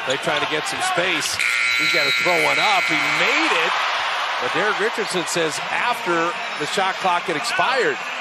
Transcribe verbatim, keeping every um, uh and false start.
They trying to get some space. He's got to throw one up. He made it. But Derek Richardson says after the shot clock had expired.